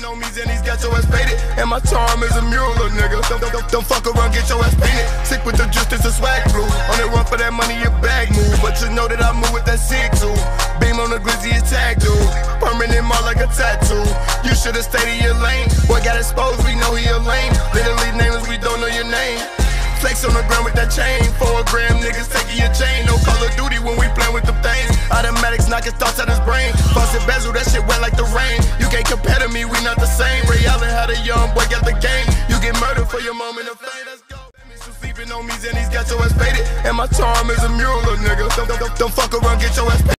sleeping on me, and he's got your ass faded. And my charm is a mural, nigga. Don't fuck around, get your ass painted. Sick with the juice, it's a swag blue. On the run for that money, your bag move. But you know that I move with that sick too. Beam on the glizzy, it's tag dude. Permanent mark like a tattoo. You should've stayed in your lane. Boy got exposed, we know he a lame. Literally nameless, we don't know your name. Flex on the ground with that chain. 4 gram niggas taking your chain. No Call of Duty when we playin' with them things. Automatics knocking thoughts out his brain. Faucet bezel, that shit wet like the rain. You can't compare to me, we not the same. Ray Allen had a young boy, got the game. You get murdered for your moment of fame. Let's go. Sleeping on me, and he's got your ass faded. And my charm is a mural, nigga. Don't fuck around, get your ass paid.